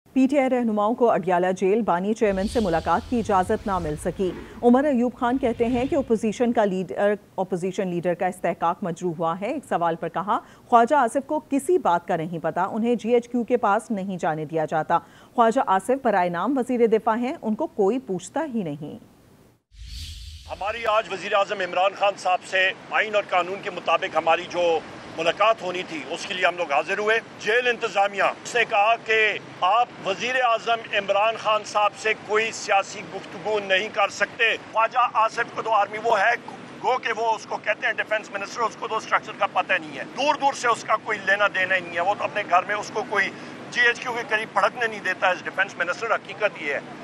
PTI रहनुमाओं को Adiala jail बानी chairman से मुलाकात की इजाजत ना मिल सकी। उमर अयूब खान कहते हैं कि अपोजिशन लीडर का इस्तेहकाक मजरू हुआ है। एक सवाल पर कहा, ख्वाजा आसिफ को किसी बात का नहीं पता, उन्हें जीएचक्यू के पास नहीं जाने दिया जाता। ख्वाजा आसिफ बराए नाम वजीर दिफा हैं, उनको कोई पूछता ही नहीं। हमारी आज वजीर आजम इमरान खान साहब से आइन और कानून के मुताबिक हमारी जो मुलाकात होनी थी उसके लिए हम लोग हाजिर हुए। जेल इंतजामिया से कहा कि आप वजीर आजम इमरान खान साहब से कोई सियासी गुफ्तगू नहीं कर सकते। ख्वाजा आसिफ को तो आर्मी वो है गो के वो उसको कहते हैं डिफेंस मिनिस्टर, उसको तो स्ट्रक्चर का पता नहीं है, दूर दूर से उसका कोई लेना देना ही नहीं है। वो तो अपने घर में उसको कोई जीएचक्यू के करीब भड़कने नहीं देता है डिफेंस मिनिस्टर। हकीकत ये है।